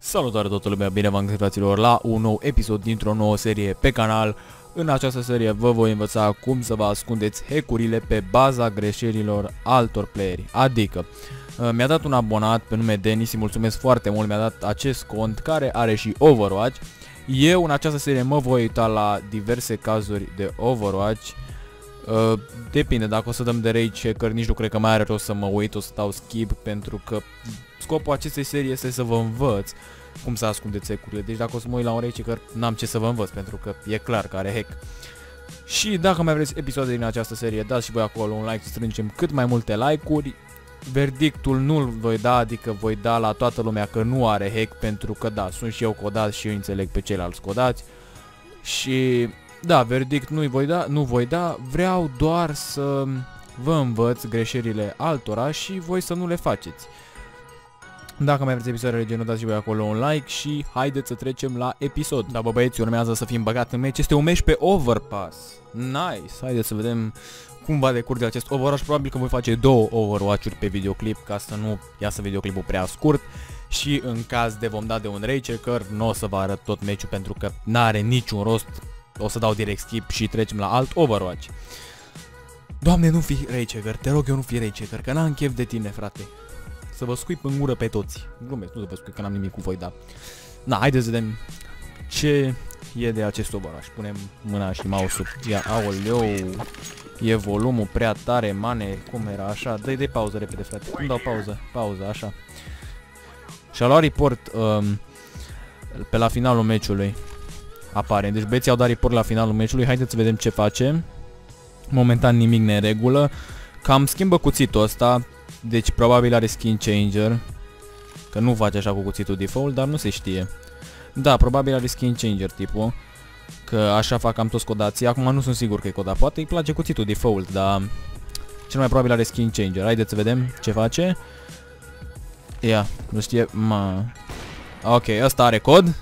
Salutare toată lumea, bine v-am găsit, fraților, la un nou episod dintr-o nouă serie pe canal. În această serie vă voi învăța cum să vă ascundeți hackurile pe baza greșelilor altor playeri. Adică, mi-a dat un abonat pe nume Denis, îi mulțumesc foarte mult, mi-a dat acest cont care are și Overwatch. Eu în această serie mă voi uita la diverse cazuri de Overwatch. Depinde, dacă o să dăm de rage hacker, nici nu cred că mai are rost să mă uit, o să dau skip, pentru că scopul acestei serii este să vă învăț cum să ascundeți hack-urile. Deci dacă o să mă uit la un rage hacker, n-am ce să vă învăț, pentru că e clar că are hack. Și dacă mai vreți episoade din această serie, dați și voi acolo un like, să strângem cât mai multe like-uri. Verdictul nu-l voi da, adică voi da la toată lumea că nu are hack, pentru că da, sunt și eu codat și eu înțeleg pe ceilalți codați. Și da, verdict nu voi da, vreau doar să vă învăț greșelile altora și voi să nu le faceți. Dacă mai vreți episoadele de genul, dați și voi acolo un like și haideți să trecem la episod. Da, bă băieți, urmează să fim băgat în meci. Este un meci pe Overpass. Nice! Haideți să vedem cum va decurge acest Overwatch. Probabil că voi face 2 Overwatch-uri pe videoclip, ca să nu iasă videoclipul prea scurt. Și în caz de vom da de un rage hacker, nu o să vă arăt tot meciul, pentru că n-are niciun rost. O să dau direct skip și trecem la alt Overwatch. Doamne, nu fi rage hacker, te rog eu, nu fi rage hacker, că n-am chef de tine, frate. Să vă scuip în gură pe toți. Glumesc, nu să vă scuip, că n-am nimic cu voi, da. Na, haideți să vedem ce e de acest Overwatch. Punem mâna și mouse-ul. Ia, aoleu, e volumul prea tare, mane, cum era, așa. Dă-i pauză repede, frate. Cum dau pauză? Pauză, așa. Și-a luat report pe la finalul meciului. Apare. Deci băieții au dat report la finalul meciului. Haideți să vedem ce face. Momentan nimic neregulă. Cam schimbă cuțitul ăsta. Deci probabil are skin changer. Că nu face așa cu cuțitul default, dar nu se știe. Da, probabil are skin changer tipul. Că așa fac cam toți codații. Acum nu sunt sigur că e codat. Poate îi place cuțitul default, dar cel mai probabil are skin changer. Haideți să vedem ce face. Ia, nu știe. Ok, ăsta are cod.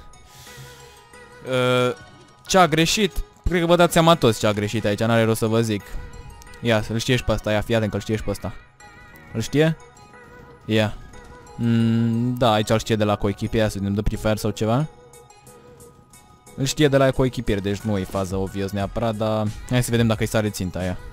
Ce a greșit? Cred că vă dați seama toți ce a greșit aici, n-are rost să vă zic. Ia, să-l știe și pe ăsta, ia, fii atent că-l știe și pe ăsta. Îl știe? Ia. Da, aici îl știe de la coechipier, să vedem, dă prefer sau ceva. Îl știe de la coechipier, deci nu e fază obvious neapărat, dar hai să vedem dacă îi sare ținta aia.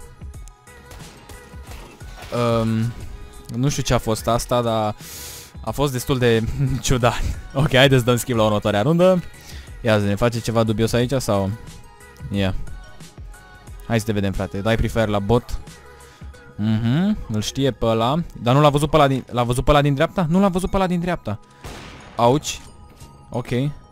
Nu știu ce a fost asta, dar a fost destul de ciudat. Ok, haideți să dăm skip la următoarea rundă. Ia să ne face ceva dubios aici sau? Ia. Hai să te vedem, frate. Dai prefer la bot. Îl știe pe ăla. Dar nu l-a văzut pe ăla din... L-a văzut pe ăla din dreapta? Nu l-a văzut pe ăla din dreapta. Auci. Ok.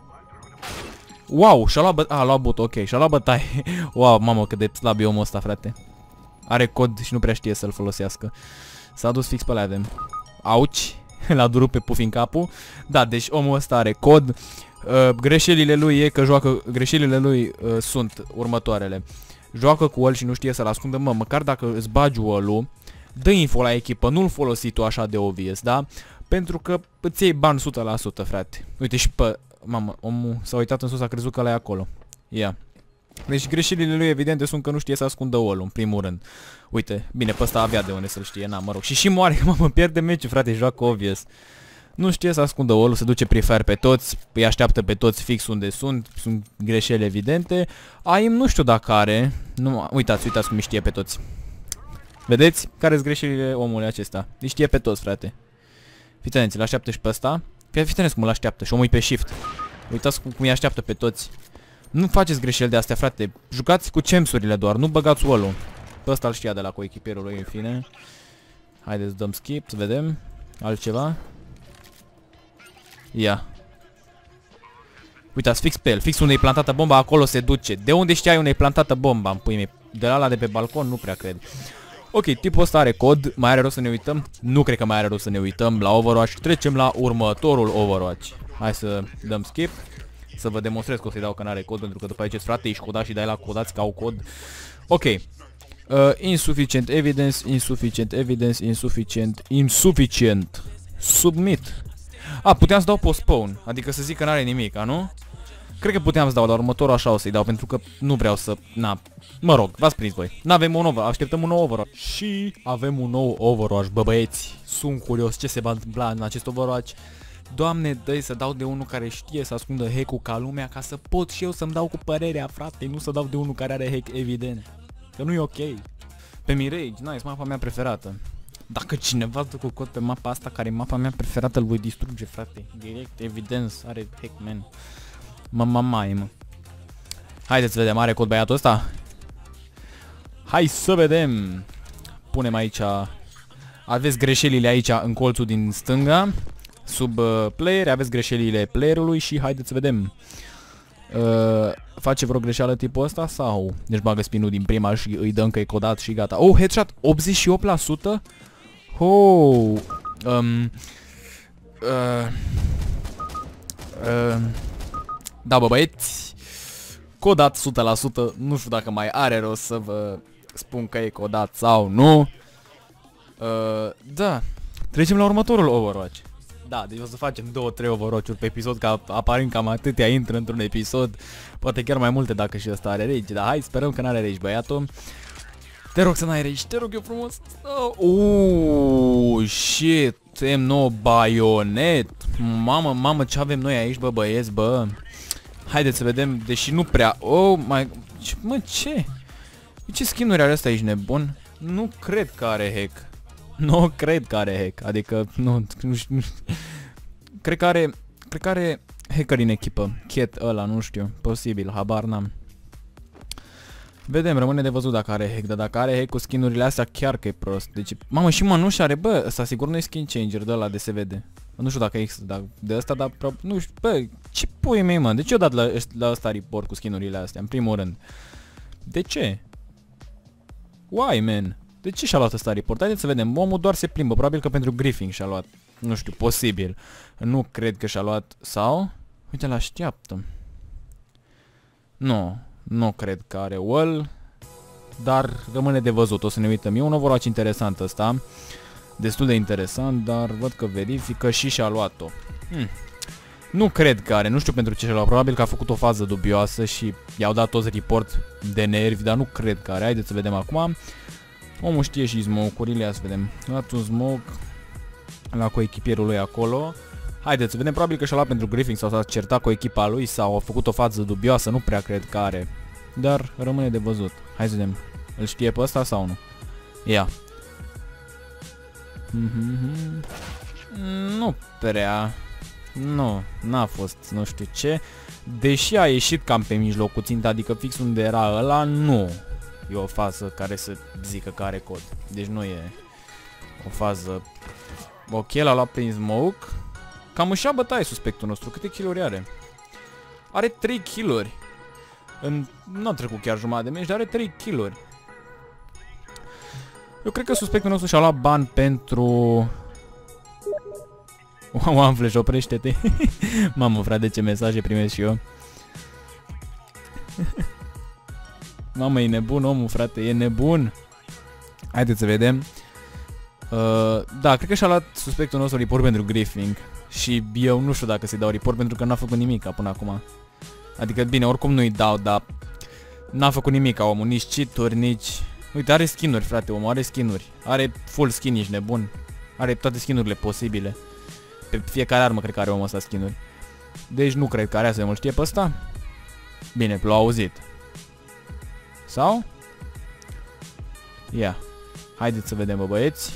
Wow, și-a luat a luat bot, ok. Și-a luat bătaie. Wow, mamă, cât de slab e omul ăsta, frate. Are cod și nu prea știe să-l folosească. S-a dus fix pe ăla, avem. Auci. L-a durut pe Puffin capul. Da, deci omul ăsta are cod. Greșelile lui e că joacă. Greșelile lui sunt următoarele. Joacă cu ăl și nu știe să-l ascundă. Măcar dacă îți bagi ălul, dă info la echipă, nu-l folosi tu așa de obvious, da? Pentru că îți iei bani 100%, frate. Uite și pe... Mamă, omul s-a uitat în sus, a crezut că ăla e acolo. Ia. Deci greșelile lui evidente sunt că nu știe să ascundă ălul, în primul rând. Uite, bine, pe ăsta avea de unde să-l știe, na, mă rog. Și moare, că mamă, pierde meciul, frate, joacă obvious. Nu știe să ascundă ălul, se duce prefer pe toți, îi așteaptă pe toți fix unde sunt greșeli evidente. AIM nu știu dacă are, nu, uitați cum îi știe pe toți. Vedeți? Care-s greșelile omului acesta? Îi știe pe toți, frate. Fiți atenți, îl așteaptă și pe ăsta. Fiți atenți cum îl așteaptă și omul e pe shift. Uitați cum îi așteaptă pe toți. Nu faceți greșeli de astea, frate. Jucați cu cemsurile doar, nu băgați ălul. Pe ăsta îl știa de la coechipierul lui, în fine. Haideți, dăm skip, să vedem. Altceva. Ia. Uitați, fix pe el, fix unde e plantată bomba, acolo se duce. De unde știai unde e plantată bomba, în pui mei? De la ala de pe balcon? Nu prea cred. Ok, tipul ăsta are cod, mai are rost să ne uităm? Nu cred că mai are rost să ne uităm la Overwatch. Trecem la următorul Overwatch. Hai să dăm skip. Să vă demonstrez că o să-i dau că n-are cod, pentru că după aici, frate, ești codat și dai la codați că au cod. Ok. Insufficient evidence, insufficient evidence, insufficient. Submit. Puteam să dau postpone, adică să zic că n-are nimic, nu? Cred că puteam să dau, dar următorul așa o să-i dau, pentru că nu vreau să... Na, mă rog, v-ați prins voi. N-avem un Overwatch, așteptăm un nou Overwatch. Și avem un nou Overwatch, bă băieți. Sunt curios ce se va întâmpla în acest Overwatch. Doamne, dă-i să dau de unul care știe să ascundă hack-ul ca lumea, ca să pot și eu să-mi dau cu părerea, frate, nu să dau de unul care are hack evident. Că nu e ok. Pe Mirage, nice, mapa mea preferată. Dacă cineva dă cu cod pe mapa asta, care e mapa mea preferată, îl voi distruge, frate. Direct, evident, are hack, man. Mă. Haideți să vedem, are cod băiatul ăsta? Hai să vedem. Punem aici. Aveți greșelile aici în colțul din stânga. Sub player, aveți greșelile playerului și haideți să vedem. Face vreo greșeală tipul ăsta sau? Deci bagă spinul din prima și îi dăm că e codat și gata. Oh, headshot, 88%? Oh. Da, bă, băieți. Codat 100%. Nu știu dacă mai are rost să vă spun că e codat sau nu. Da. Trecem la următorul Overwatch. Da, deci o să facem 2-3 Overwatch-uri pe episod, că aparind cam atâtea intră într-un episod. Poate chiar mai multe dacă și ăsta are rage. Dar hai, sperăm că n-are rage, băiatul. Te rog să n-ai rage, te rog eu frumos. Shit, M9 baionet. Mamă, ce avem noi aici, bă, băieți, bă. Haideți să vedem, deși nu prea. Oh my... Mă, ce? Ce skin-uri are ăsta, ești nebun? Nu cred că are hack. Nu cred că are hack. Adică, nu știu. Cred că are hacker în echipă. Cat ăla, nu știu. Posibil, habar n-am. Vedem, rămâne de văzut dacă are hack. Dar dacă are hack cu skin-urile astea, chiar că e prost. Deci, mamă, și mănușa are, bă, ăsta sigur nu e skin changer de ăla de se vede. Nu știu dacă e de ăsta, dar nu știu, bă, ce pui mei, mă? De ce eu dat la ăsta report cu skin-urile astea, în primul rând? De ce? Why, man? De ce și-a luat ăsta report? Haideți să vedem, omul doar se plimbă, probabil că pentru griefing și-a luat. Nu știu, posibil. Nu cred că și-a luat, sau? Uite, l-așteaptă. Nu cred că are wall. Dar rămâne de văzut, o să ne uităm. E un Overwatch interesant ăsta. Destul de interesant, dar văd că verifică și și-a luat-o. Nu cred că are, nu știu pentru ce și-a luat. Probabil că a făcut o fază dubioasă și i-au dat toți report de nervi, dar nu cred că are. Haideți să vedem acum. Omul știe și smoke-urile, ia să vedem. A luat un smoke la coechipierul lui acolo. Haideți să vedem, probabil că și-a luat pentru griefing sau s-a certat cu echipa lui sau a făcut o fază dubioasă, nu prea cred că are. Dar rămâne de văzut. Hai să vedem. Îl știe pe ăsta sau nu? Ia. Nu prea. Nu, n-a fost nu știu ce. Deși a ieșit cam pe mijlocul ținta, adică fix unde era ăla, nu e o fază care să zică că are cod. Deci nu e o fază. Ok, l-a luat prin smoke. Cam își ia bătaie suspectul nostru. Câte kill-uri are? Are 3 kill-uri. Nu a trecut chiar jumătate de meci, dar are 3 kill-uri. Eu cred că suspectul nostru și-a luat ban pentru... One Flash, oprește-te. Mamă, frate, ce mesaje primesc și eu. Mamă, e nebun omul, frate, e nebun. Haideți să vedem. Da, cred că și-a luat suspectul nostru report pentru griefing. Și eu nu știu dacă să-i dau report pentru că n-a făcut nimic până acum. Adică, bine, oricum nu-i dau, dar n-a făcut nimic omul, nici cheat-uri, nici... Uite, are skin-uri, frate, omul, are skin-uri. Are full skin, ești nebun. Are toate skin-urile posibile. Pe fiecare armă cred că are omul ăsta skin-uri. Deci nu cred că are, să mă știe pe ăsta. Bine, l-a auzit. Sau? Ia. Haideți să vedem, bă, băieți.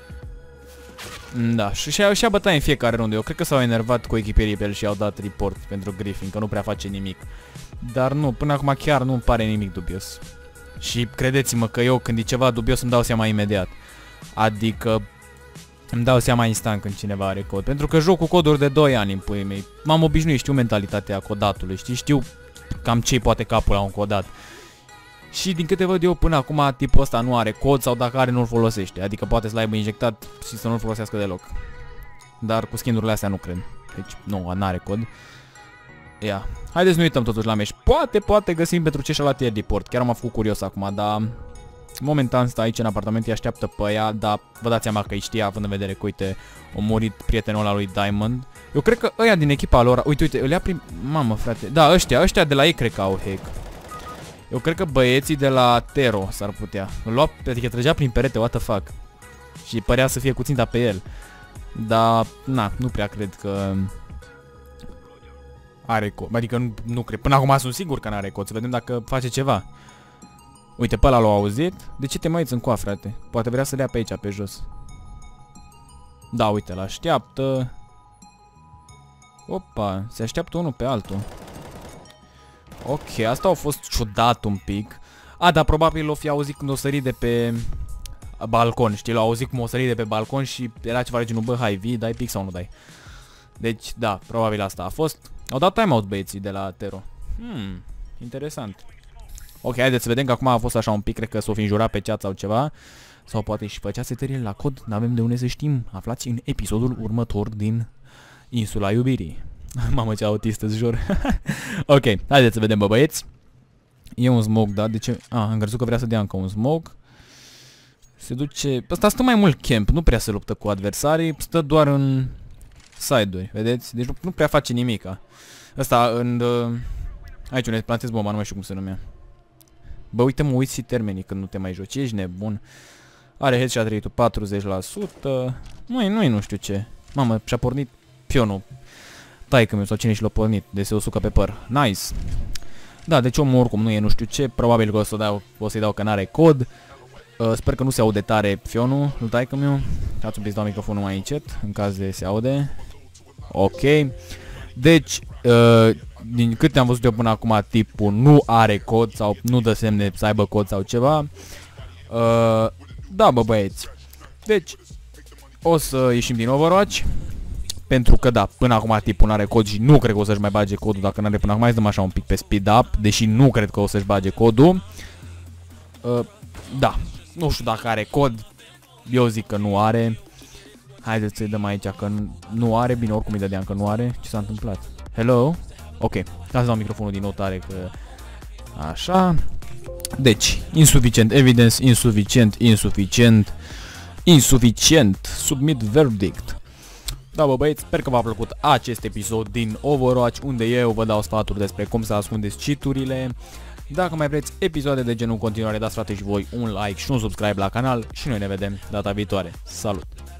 Da, și-a bătaie în fiecare rundă. Eu cred că s-au enervat cu echipierii pe el și i-au dat report pentru griefing, că nu prea face nimic. Dar nu, până acum chiar nu-mi pare nimic dubios. Și credeți-mă că eu când e ceva dubios îmi dau seama imediat. Adică îmi dau seama instant când cineva are cod. Pentru că joc cu coduri de 2 ani în puii mei. M-am obișnuit, știu mentalitatea codatului, știu cam ce-i poate capul la un codat. Și din câte văd eu până acum tipul ăsta nu are cod sau dacă are nu-l folosește. Adică poate să-l aibă injectat și să nu-l folosească deloc. Dar cu skin-urile astea nu cred. Deci nu, n-are cod. Ia. Haideți să nu uităm totuși la meci. Poate găsim pentru ce și-a luat el report. Chiar m-a făcut curios acum, dar... Momentan stă aici în apartament, îi așteaptă pe ea, dar vă dați seama că îi știa, având în vedere că, uite, a murit prietenul ăla lui Diamond. Eu cred că ăia din echipa lor, uite, îl ia prin... Mamă, frate, da, ăștia de la ei cred că au hack. Eu cred că băieții de la Tero s-ar putea. Îl lua, adică trăgea prin perete, what the fuck. Și părea să fie cu ținta pe el. Dar, na, nu prea cred că are cod. Adică nu cred. Până acum sunt sigur că n-are cod. Să vedem dacă face ceva. Uite, pe ăla l-au auzit. De ce te mai uiți în coa, frate? Poate vrea să le ia pe aici, pe jos. Da, uite, l-așteaptă. Opa, se așteaptă unul pe altul. Ok, asta a fost ciudat un pic. A, dar probabil l-o fi auzit când o sări de pe balcon, știi? L-a auzit cum o sări de pe balcon și era ceva de genul, bă, hai, vii, dai pic sau nu dai? Deci, da, probabil asta a fost. Au dat timeout băieții de la Tero. Interesant. Ok, haideți să vedem că acum a fost așa un pic, cred că s-o fi înjurat pe chat sau ceva. Sau poate și făcea setările la cod, n-avem de unde să știm. Aflați în episodul următor din Insula Iubirii. Mamă, ce autist îți jur. Ok, haideți să vedem, bă, băieți. E un smoke, da? De ce? Am crezut că vrea să dea încă un smoke. Se duce... Ăsta stă mai mult camp, nu prea se luptă cu adversarii, stă doar în side-uri, vedeți? Deci nu prea face nimica. Ăsta în... Aici unde plantez bomba, nu mai știu cum se numea. Bă, uite, mă uiți și termenii când nu te mai joci, ești nebun. Are headshot rate-ul 40%. Nu știu ce. Mamă, și-a pornit pionul. Taică meu sau cine și l-a pornit, de se o sucă pe păr. Nice. Da, deci omul oricum nu e nu știu ce, probabil că o să-i dau că n-are cod. Sper că nu se aude tare pionul lui taică meu. Ați un pic dau microfonul mai încet, în caz de se aude. Ok. Deci, din câte am văzut eu până acum, tipul nu are cod sau nu dă semne să aibă cod sau ceva. Da, bă, băieți. Deci, o să ieșim din Overwatch. Pentru că, da, până acum tipul n-are cod și nu cred că o să-și mai bage codul. Dacă n-are până acum, mai dăm așa un pic pe speed up. Deși nu cred că o să-și bage codul. Da, nu știu dacă are cod. Eu zic că nu are. Haideți să-i dăm aici că nu are. Bine, oricum îi dădeam că nu are. Ce s-a întâmplat? Hello? Ok, ca să dau microfonul din nou tare că... Așa. Deci, insuficient evidence, insuficient. Submit verdict. Da, bă, băieți, sper că v-a plăcut acest episod din Overwatch, unde eu vă dau sfaturi despre cum să ascundeți cheat-urile. Dacă mai vreți episoade de genul în continuare, dați, frate, și voi un like și un subscribe la canal și noi ne vedem data viitoare. Salut!